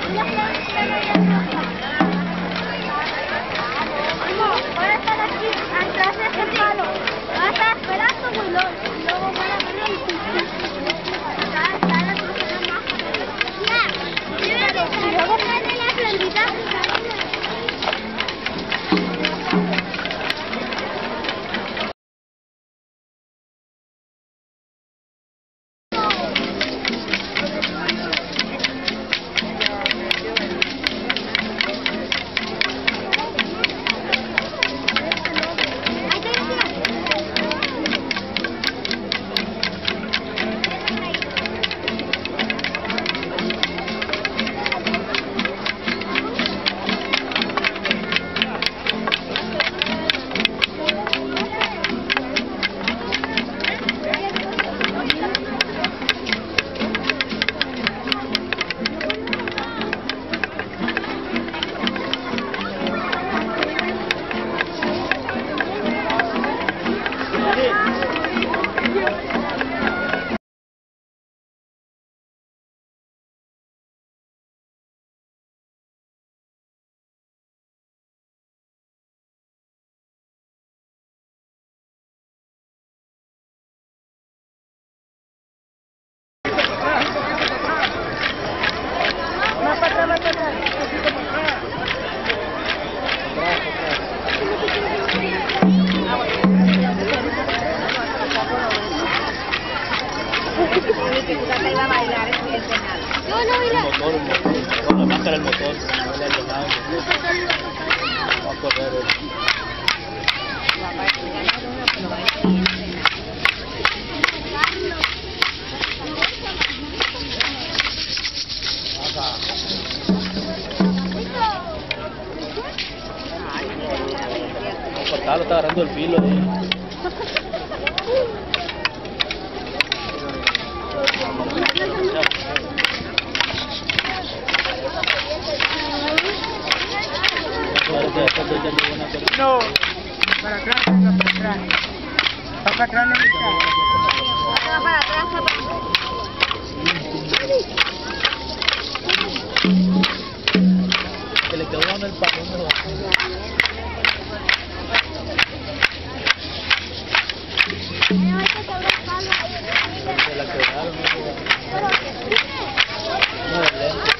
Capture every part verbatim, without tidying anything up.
Van a estar aquí atrás de este palo. Van a estar esperando y luego, luego van a verlo y y luego sale la plantita. Iba a bailar, es bien penal. No, no, mira. El motor, el motor. Con la máscara el motor. No le ha llenado. Va a correr. Papá, si ganas uno, pero va a ir bien penal. No, cortarlo, está agarrando el filo ahí. No, para atrás, venga, para atrás. Para atrás no está. Para, para atrás, papá. Que le quedó en el palo. Se la quedaron. No, de lejos.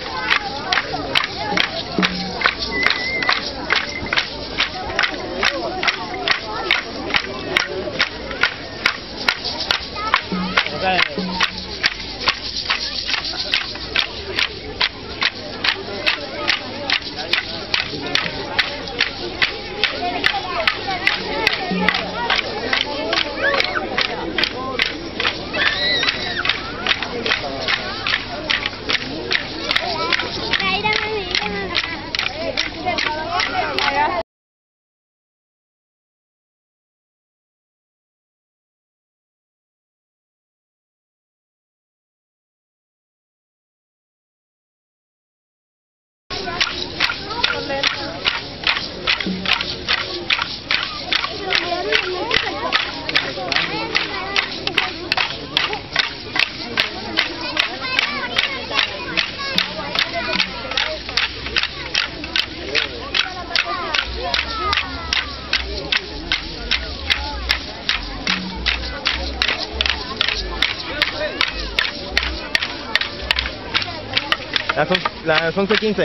Las, on las once quince.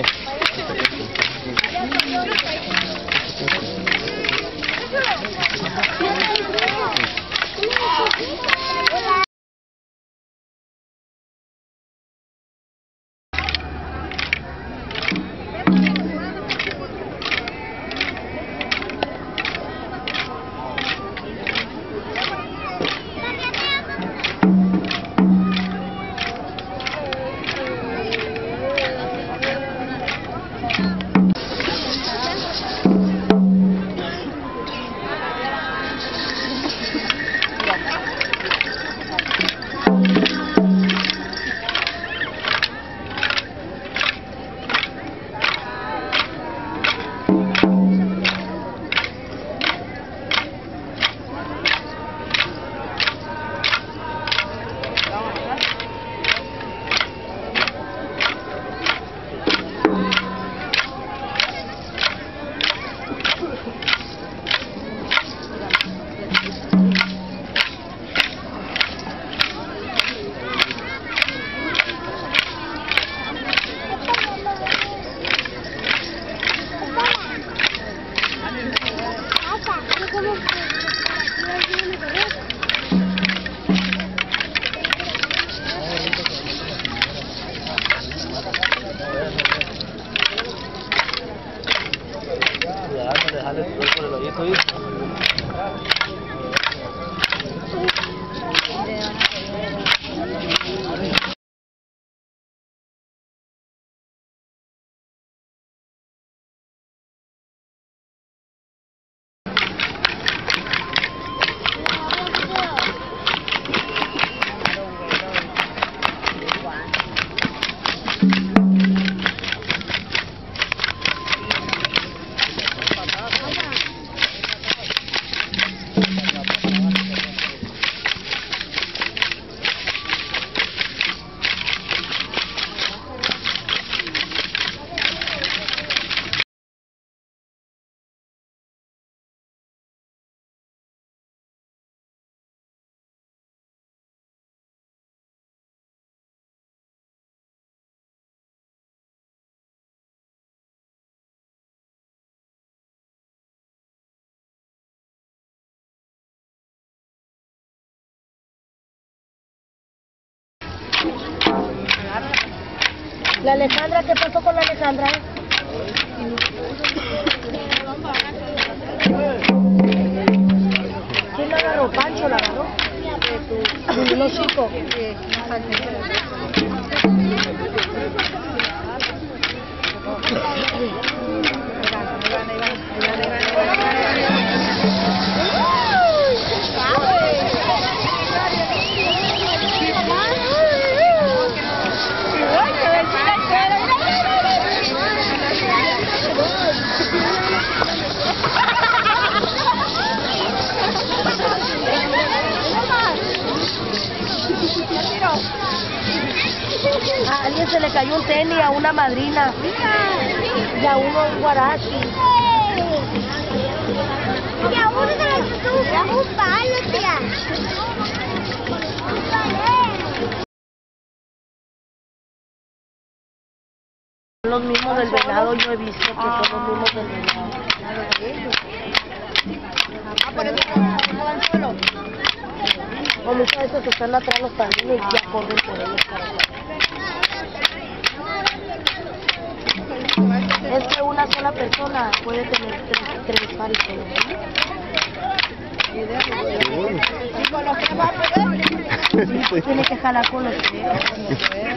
La Alejandra, ¿qué pasó con la Alejandra? ¿Quién la agarró? ¿Pancho la agarró? Un hocico. A alguien se le cayó un tenis, a una madrina y a uno un guarachi. Y a uno se le cayó un palo, tía. Los mismos del venado, yo he visto que son los mismos del venado. Ah, por eso no van solos. O muchas veces están atrás los padrinos y ya corren por ellos para allá. Es que una sola persona puede tener tres, tres pares. Y con los que va a poder. Tiene que jalar con los tres.